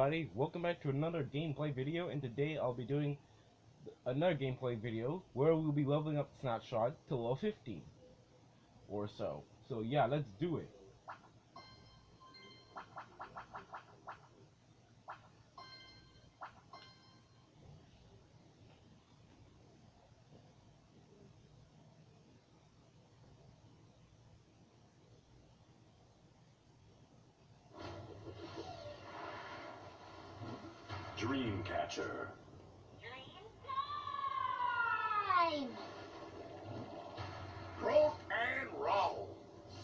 everybody, welcome back to another gameplay video, and today I'll be doing another gameplay video where we'll be leveling up Snapshot to level 15 or so. So yeah, let's do it. Dreamcatcher. Dream time! Rock and roll.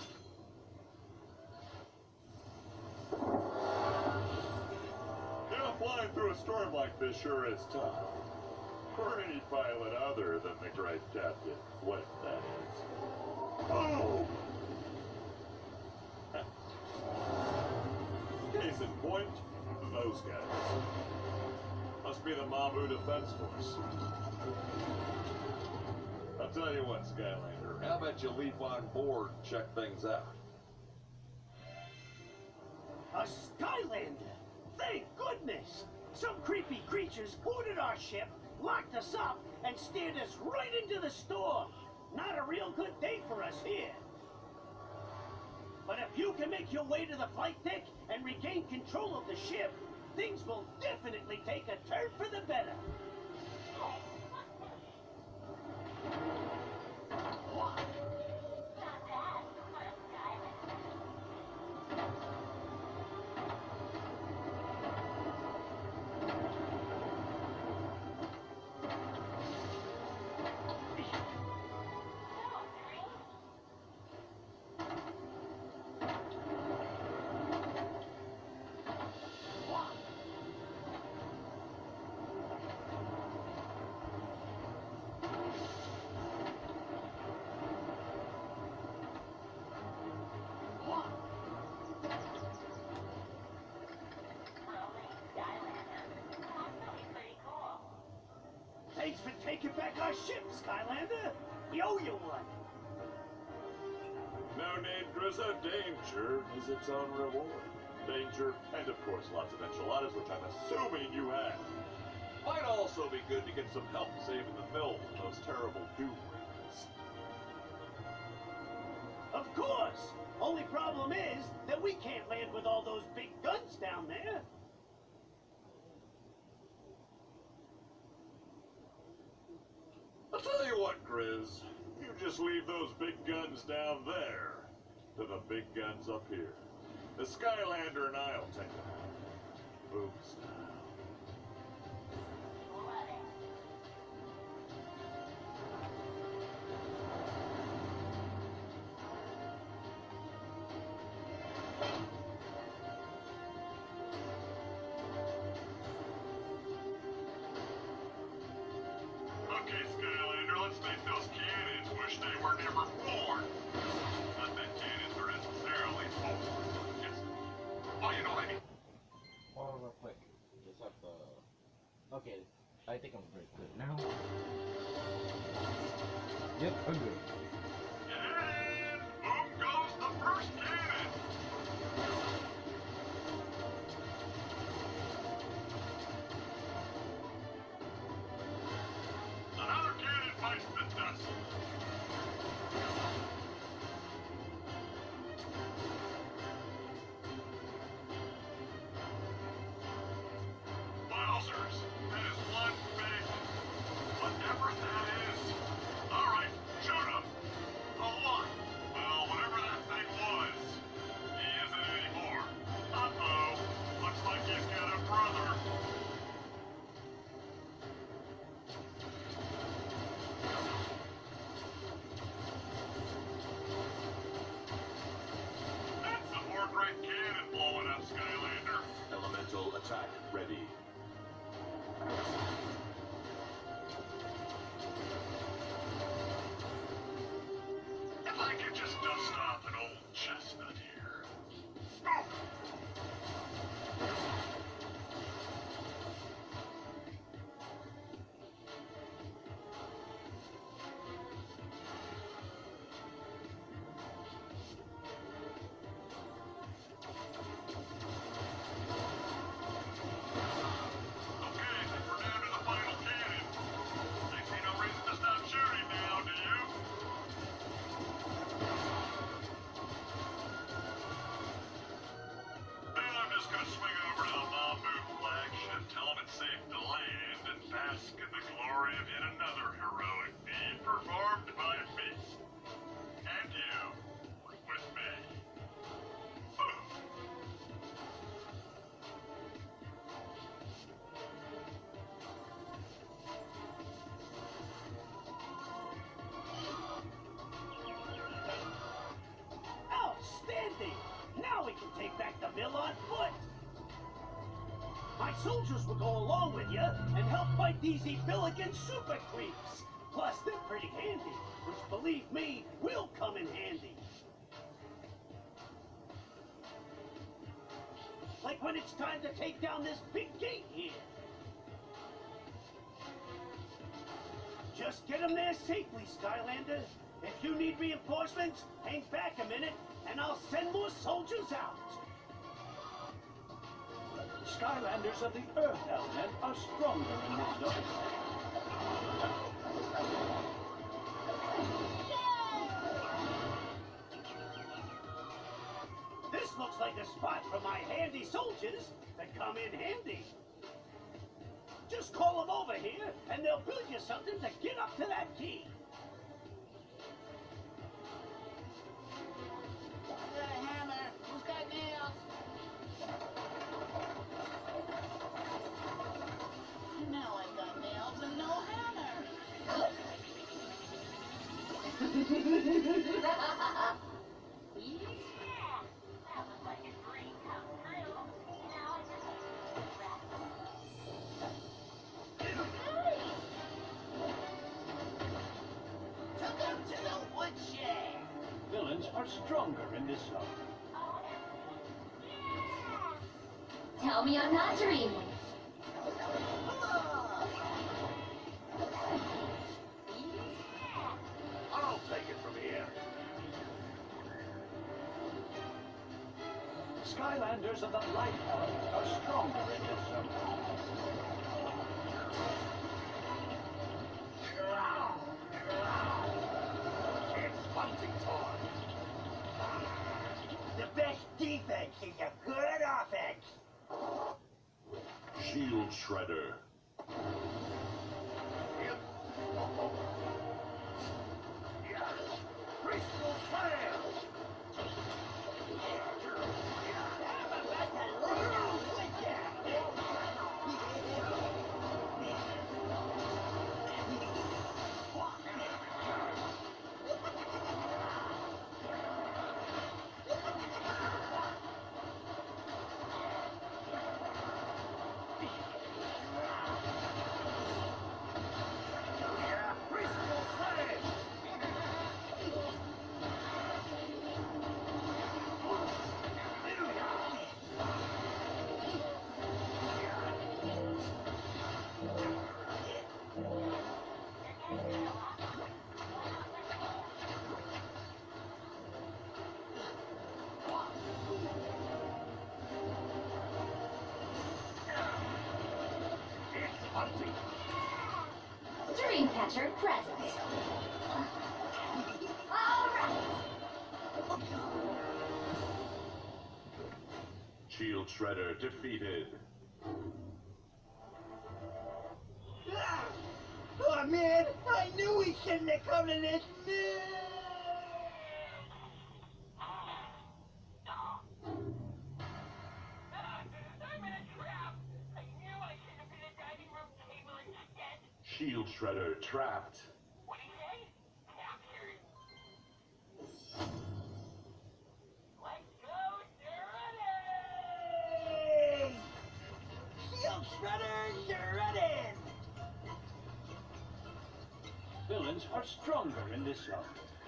Yeah, flying through a storm like this sure is tough. For any pilot other than the great Captain Flint, that is. Oh! Case in point, those guys. Must be the Mabu Defense Force. I'll tell you what, Skylander, how about you leap on board and check things out? A Skylander! Thank goodness! Some creepy creatures boarded our ship, locked us up, and steered us right into the storm. Not a real good day for us here. But if you can make your way to the flight deck and regain control of the ship, things will definitely take a turn for the better. Not bad for a Skylander. So, Dream, rolling Skylander. Actually pretty cool. Thanks for taking back our ship, Skylander. We owe you one. No need, Grizza. Danger is its own reward. Danger, and of course lots of enchiladas, which I'm assuming you had. Might also be good to get some help saving the mill from those terrible doom ringers. Of course. Only problem is that we can't land with all those big guns down there. I'll tell you what, Grizz. You just leave those big guns down there to the big guns up here. The Skylander and I'll take them out. Boom style. Love it. Okay, Skylander, let's make those cannons wish they were never born. Not that cannons are necessarily forward, but just... Oh, you know what I mean. Oh, real quick. Just have to... Okay, I think I'm very good now. Yep, I'm good. And boom goes the first cannon. Another cannon bites the dust. Wowzers, that is one big... whatever that is. All right, shoot him. A what? Well, whatever that thing was, he isn't anymore. Uh-oh, looks like he's got a brother. That's some more great cannon blowing up, Skylander. Elemental attack ready. If I could just dust off an old chestnut here. Oh. Now we can take back the mill on foot. My soldiers will go along with you and help fight these Evilligan super creeps. Plus, they're pretty handy, which, believe me, will come in handy. Like when it's time to take down this big gate here. Just get them there safely, Skylander. If you need reinforcements, hang back a minute, and I'll send more soldiers out. Skylanders of the Earth element are stronger in this zone. This looks like a spot for my handy soldiers to come in handy. Just call them over here, and they'll build you something to get up to that key. Hammer! Who's got nails? Now I've got nails and no hammer. Yeah! That was like a dream come true. Now I just need to wrap Took him to the woodshed. Villains are stronger in this zone. Tell me I'm not dreaming. I'll take it from here. Skylanders of the light element are stronger in this zone. It's hunting time. The best defense is a good offense. Shield Shredder. Crystal Slam! Crystal Slam! It's hunting. Dreamcatcher present. All right. Shield Shredder defeated. Oh man, I knew we shouldn't have come to this. I'm in a trap. I knew I should have been a dining room table instead. Shield Shredder trapped. What do you say? Captured. Let's go, Shredder! Shield Shredder, you're running! Villains are stronger in this zone.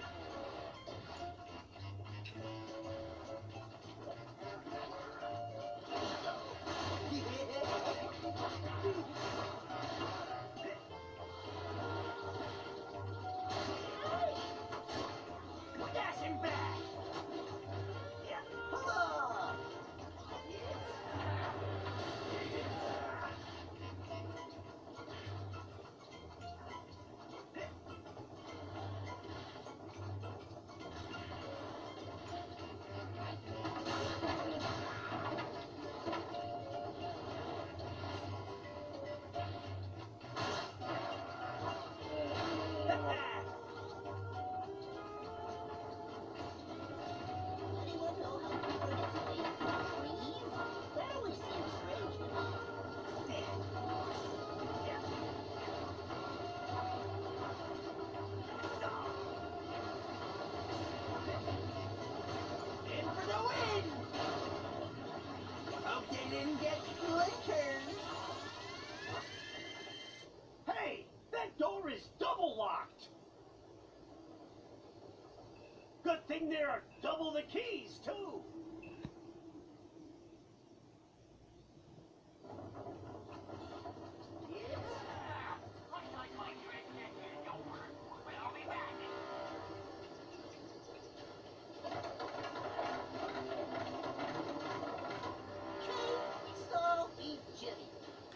Dashing back! thing, there are double the keys, too. Looks like my transaction is over, but I'll be back. So be Jimmy.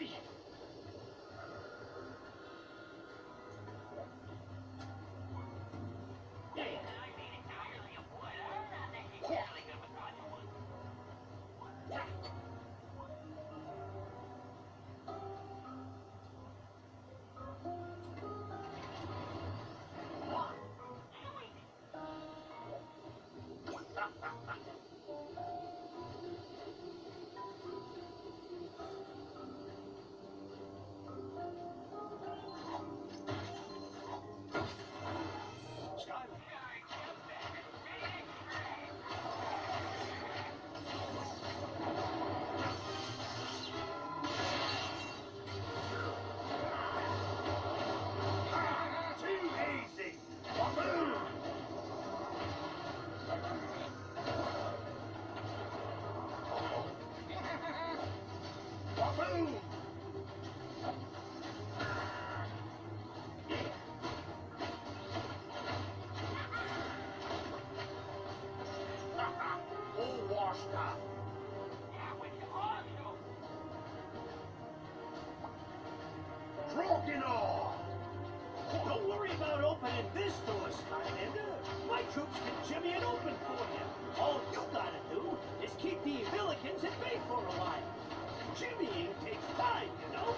I made entirely of wood. I'm not necessarily good with punchwood. Skylar. Too easy. Boom. Boom. All washed up. That was awesome. Crokinor! Don't worry about opening this door, Skylander. My troops can jimmy it open for you. All you gotta do is keep the Villikins at bay for a while. Jimmying takes time, you know?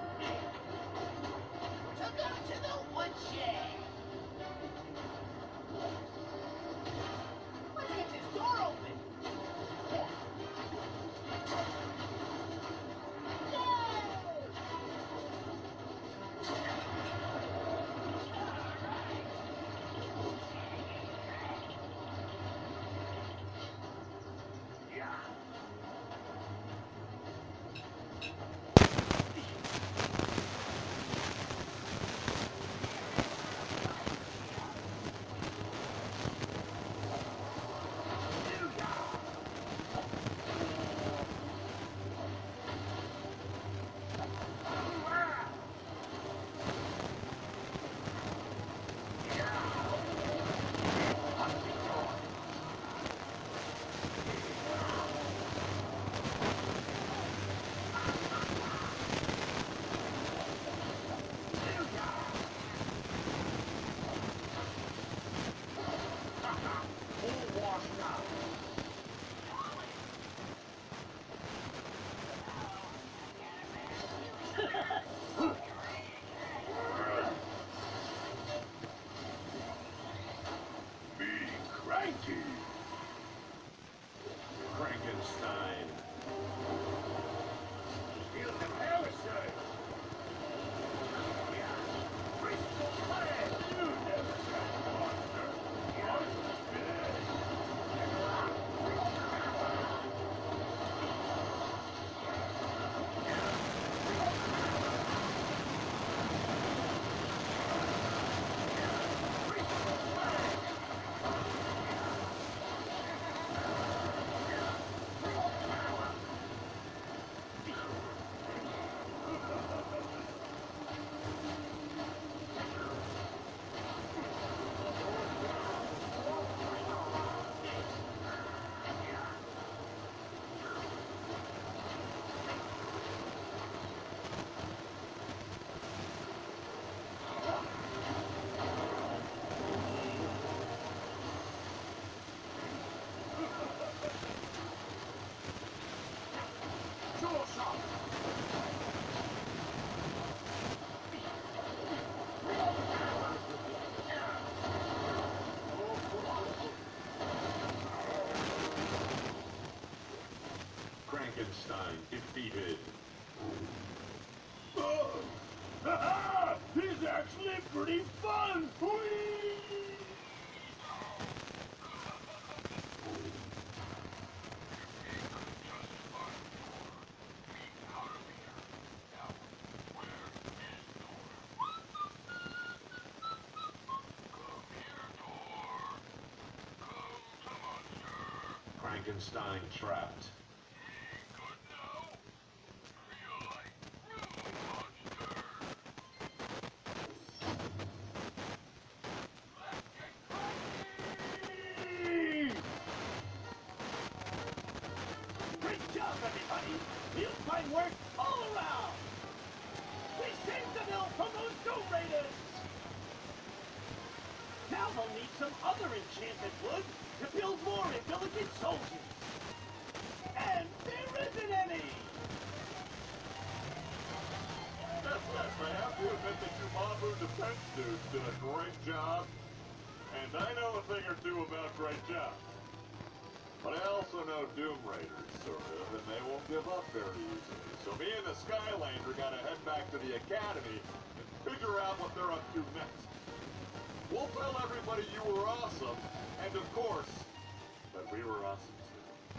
Took him to the woodshed. Let's get this door open. Yay! Yeah. All washed up. Be cranky. Frankenstein. Feel the power surge. Yeah. Crystal fire. You never catch a monster. Jaw shot. Frankenstein defeated. Ha-ha! This is actually pretty fun! Whee! Frankenstein trapped. Great job, everybody! Real fine work all around! We saved the mill from those Doom Raiders! Now they'll need some other enchanted wood to build more Illigan soldiers. And there isn't any! Yes, I have to admit that you Mabu defense dudes did a great job. And I know a thing or two about great jobs. But I also know Doom Raiders, sort of, and they won't give up very easily. So me and the Skylander gotta head back to the Academy and figure out what they're up to next. We'll tell everybody you were awesome, and of course, that we were awesome too.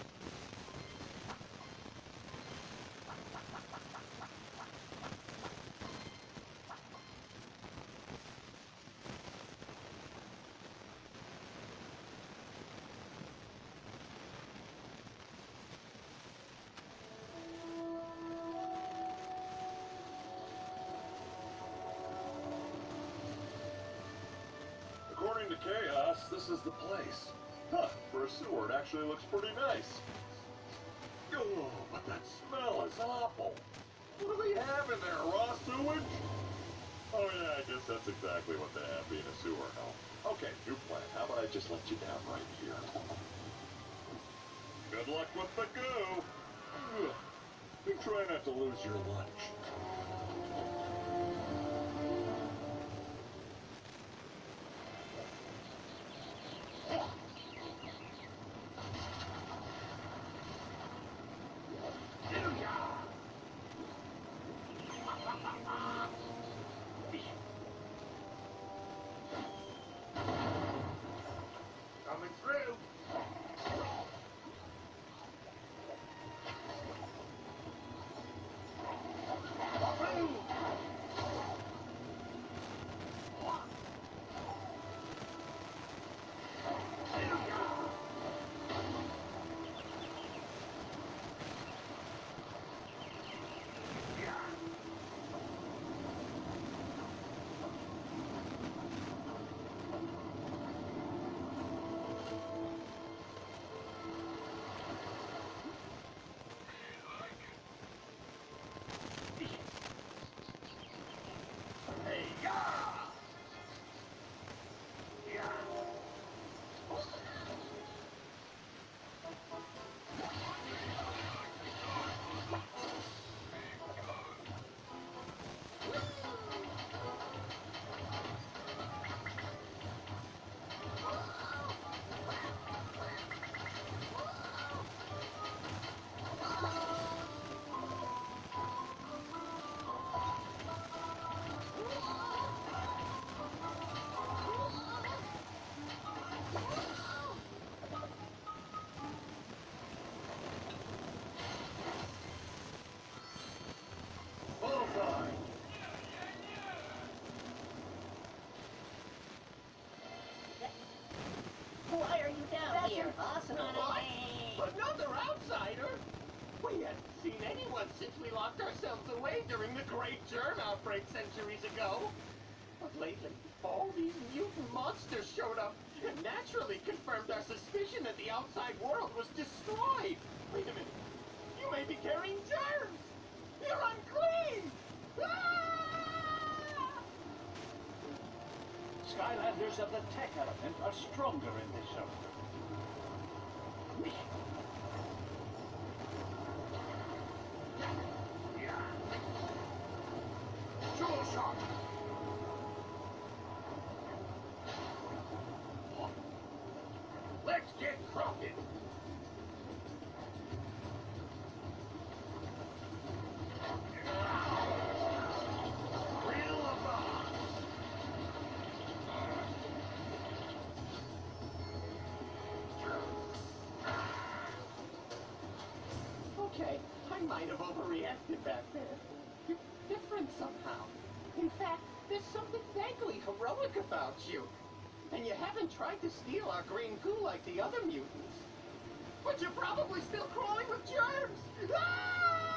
According to Chaos, this is the place. Huh, for a sewer, it actually looks pretty nice. Oh, but that smell is awful. What do they have in there, raw sewage? Oh yeah, I guess that's exactly what they have being a sewer hell. Okay, new plan. How about I just let you down right here? Good luck with the goo. Ugh. And try not to lose your lunch. Coming through! Why are you down That's here? impossible. Another outsider? We hadn't seen anyone since we locked ourselves away during the Great Germ outbreak centuries ago. But lately, all these mutant monsters showed up and naturally confirmed our suspicion that the outside world was destroyed. Wait a minute. You may be carrying germs. You're unclean. Ah! Skylanders of the Tech Element are stronger in this zone. Jewel shot. Let's get crafted. Okay, I might have overreacted back there. You're different somehow. In fact, there's something vaguely heroic about you. And you haven't tried to steal our green goo like the other mutants. But you're probably still crawling with germs! Ah!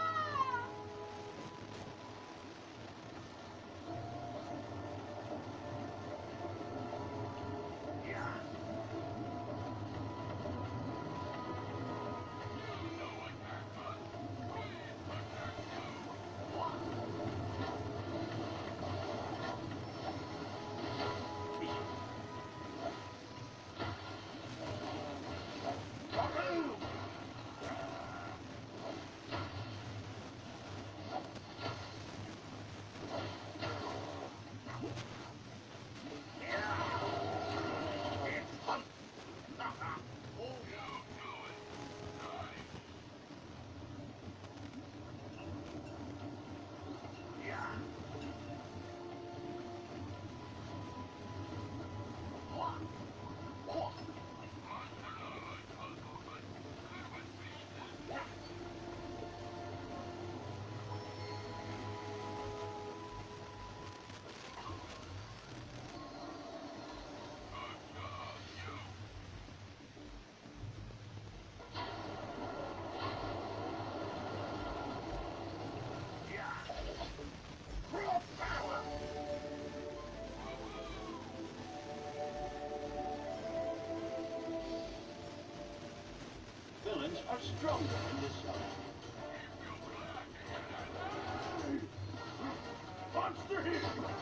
Villains are stronger in this zone. Monster here!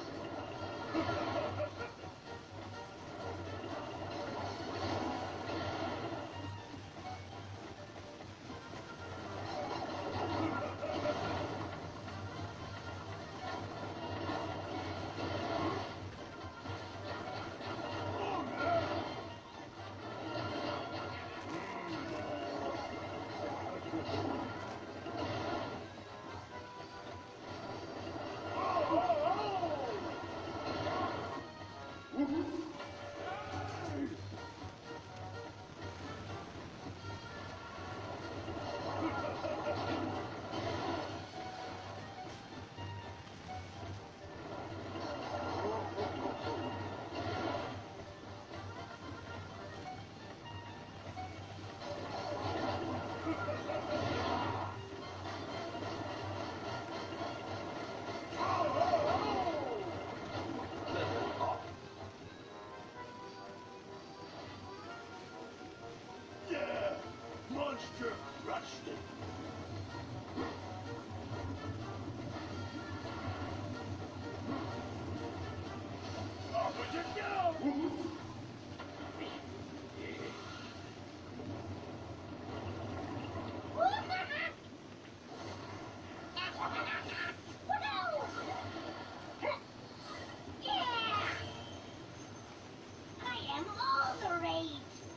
Monster crushed it. Opposite go! Yeah! I am all the rage.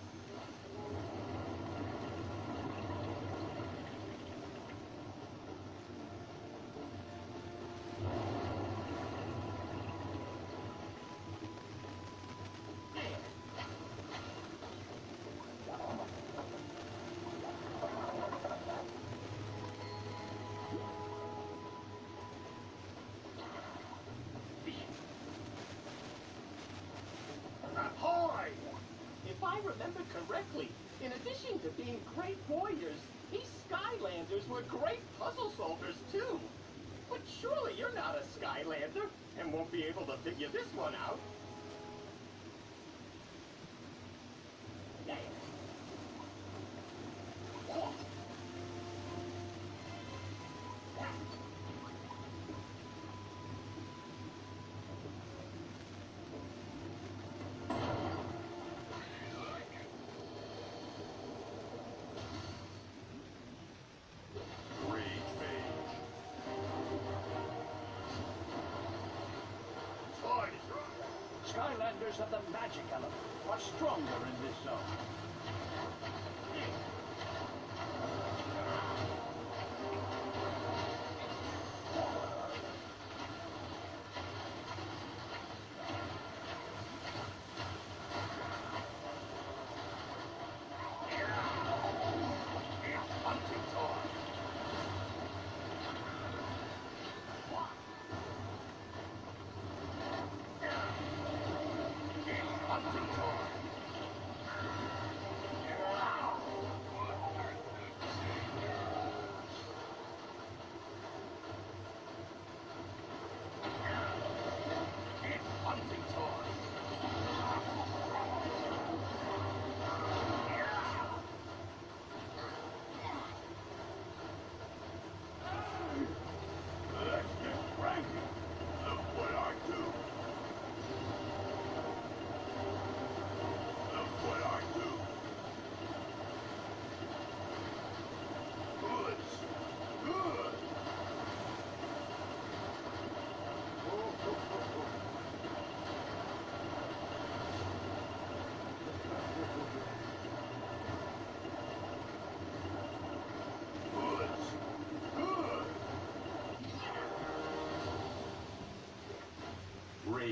Ahoy! If I remember correctly, in addition to being great warriors, these Skylanders were great puzzle solvers too. But surely you're not a Skylander and won't be able to figure this one out. Skylanders of the magic element are stronger in this zone.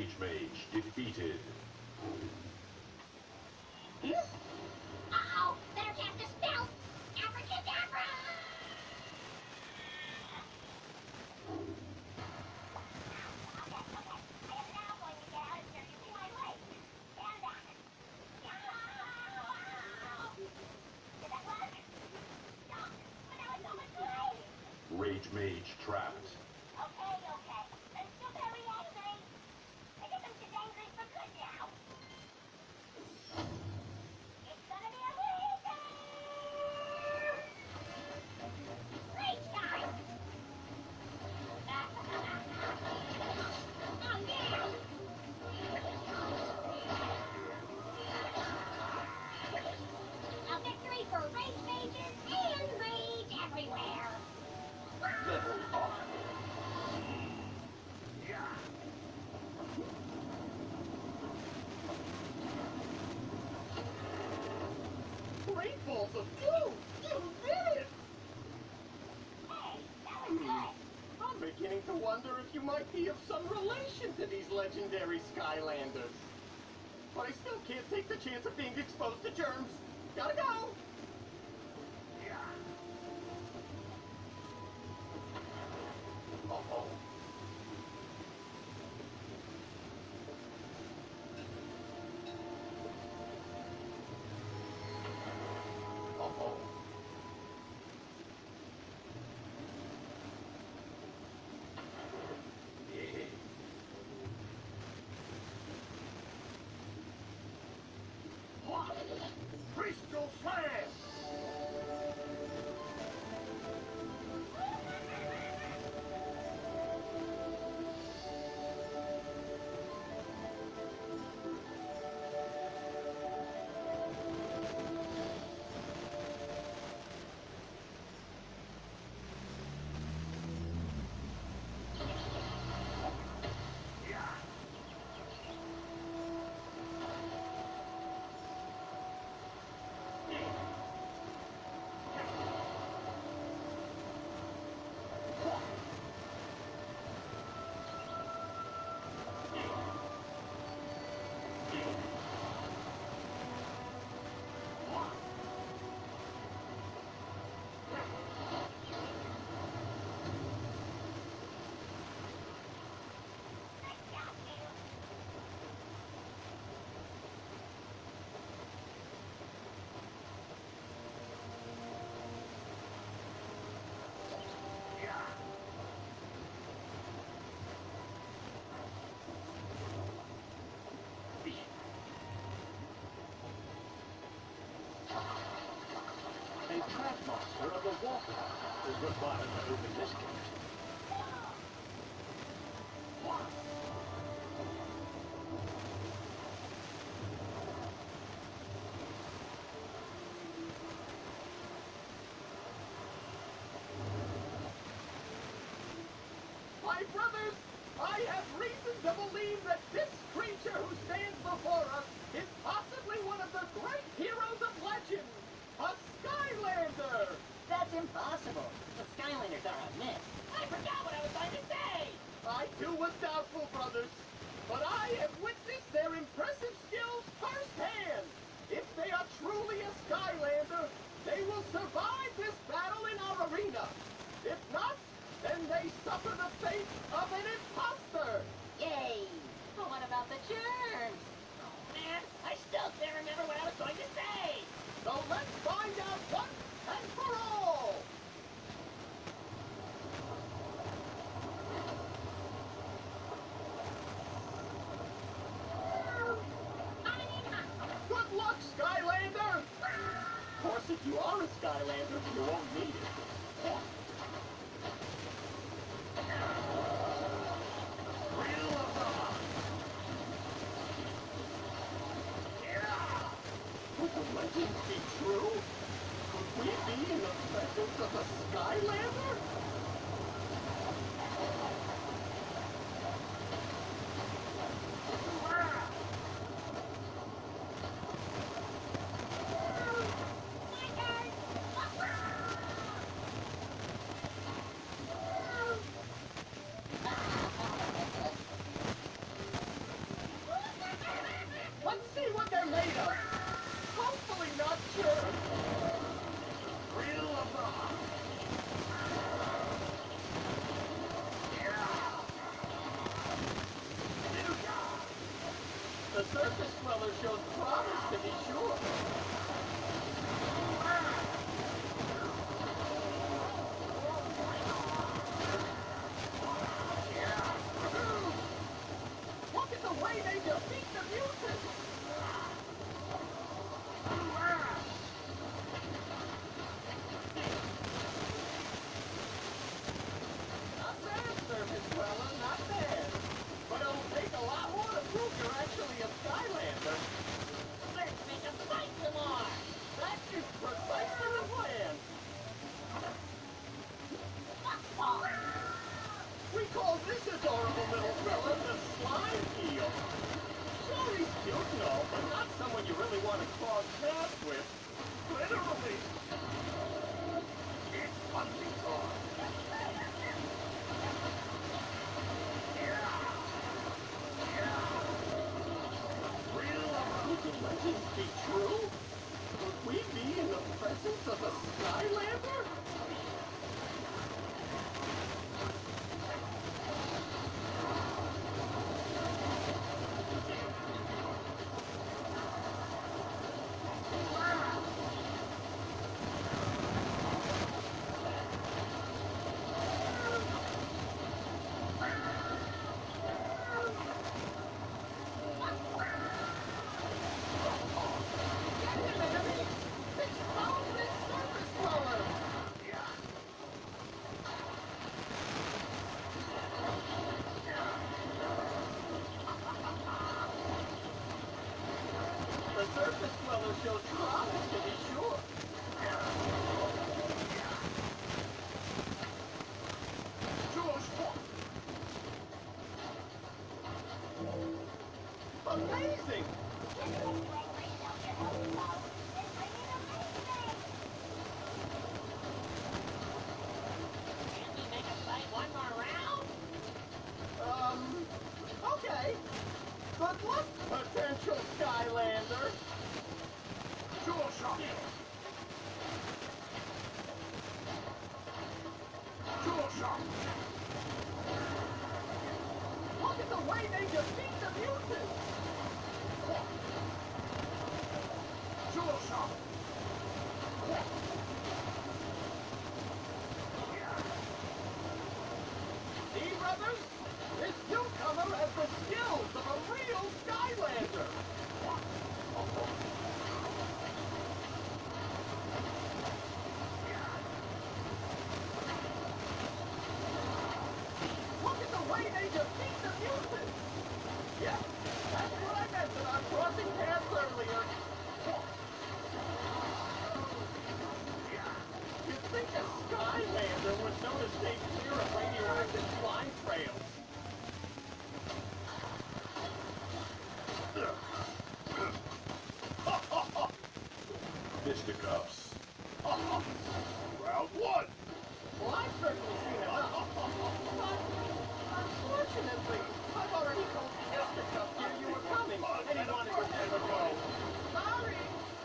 Rage Mage defeated. Uh-oh! Better cast a spell! Abracadabra! Rage Mage trapped. Okay. I'm still very angry. I guess I'm just angry for good now. It's gonna be amazing! Rage time! Oh, yeah! A victory for Rage Mages and Rage everywhere! Level up. Rainfalls of blue! You did it! Hey, that was good! I'm beginning to wonder if you might be of some relation to these legendary Skylanders. But I still can't take the chance of being exposed to germs. Gotta go! Uh-oh. Uh-oh. Crystal Slam! A trap monster of the Walker is required to open this gate. My brothers, I have reason to believe that this creature who stands before us is possibly one of the great heroes of legend, a Skylander! That's impossible. The Skylanders are a myth. I forgot what I was going to say! I too was doubtful, brothers, but I have witnessed their impressive skills firsthand. If they are truly a Skylander, they will survive this battle in our arena. If not, then they suffer the fate of an imposter. Yay! But what about the germs? Oh, man, I still can't remember what I was going to say. So let's find out once and for all. Good luck, Skylander! Of course, if you are a Skylander, you won't need it. Would the legends be true? Could we be in the presence of a Skylander? Queller shows promise, to be sure. Look at the way they defeat the mutants! Not bad, Surface Queller, not bad. But it'll take a lot more to prove you're actually a Skylander. Let's make them fight some more. That is precisely the plan. We call this adorable little fella the Slime Eel. Sure, he's cute and all, but not someone you really want to cross paths with. Literally. It's punching time. Could the legends be true? Could we be in the presence of a Skylander? The Surface Queller shows promise, to be sure. Amazing! Can we make them fight one more round? Okay. Good luck, potential Skylander. Sure shot. Sure shot. Look at the way they defeat the mutants! Sure shot. See, brothers? This newcomer has the skills of a real Skylander! Look at the way they defeat the mutants! Yeah, that's what I meant about crossing paths earlier. You'd think a Skylander would know to stay clear of radioactive slime trails. Fisticuffs. Round one. Well, I've certainly seen enough. But, unfortunately, I've already told Fisticuffs here you were coming, and he wanted to never go. Sorry!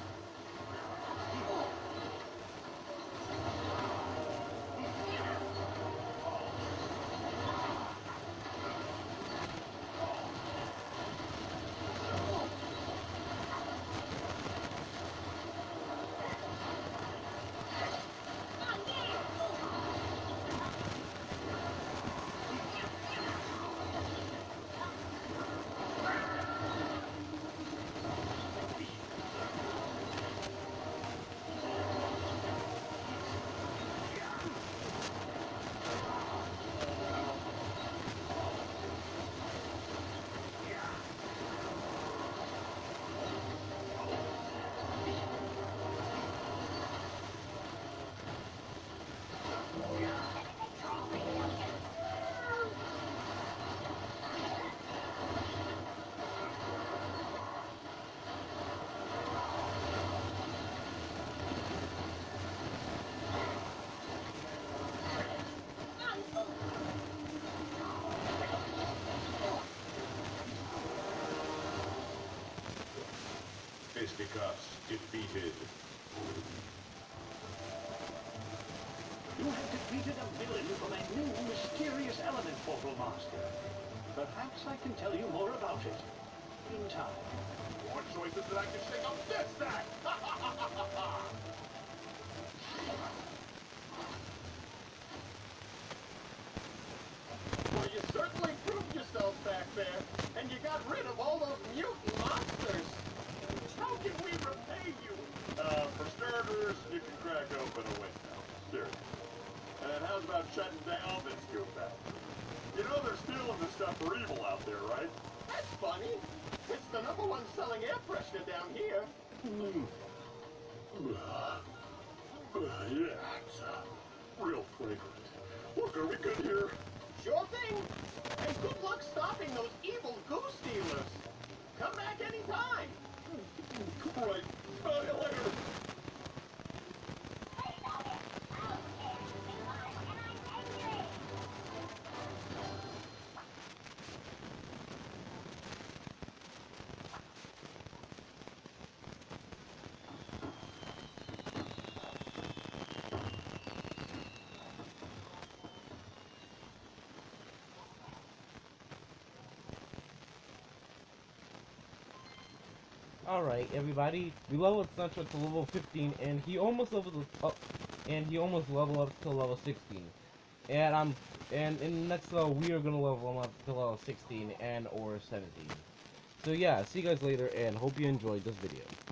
Fisticuffs defeated. You have defeated a villain from a new mysterious element, Portal Master. Perhaps I can tell you more about it. in time. More choices that I can shake up this stack! Well, you certainly proved yourself back there, and you got rid of all those mutant monsters. How can we repay you? For starters, you can crack open a window. Seriously. And how's about shutting down this goof-out? You know they're stealing this stuff for evil out there, right? That's funny. It's the #1 selling air freshener down here. Yeah, it's real fragrant. Look, are we good here? Sure thing. And good luck stopping those evil goose stealers. Come back anytime. Right. Smell you later. Alright, everybody, we leveled Snapshot to level 15, and he almost leveled up, and he almost leveled up to level 16. And in the next level, we are gonna level him up to level 16 and or 17. So yeah, see you guys later, and hope you enjoyed this video.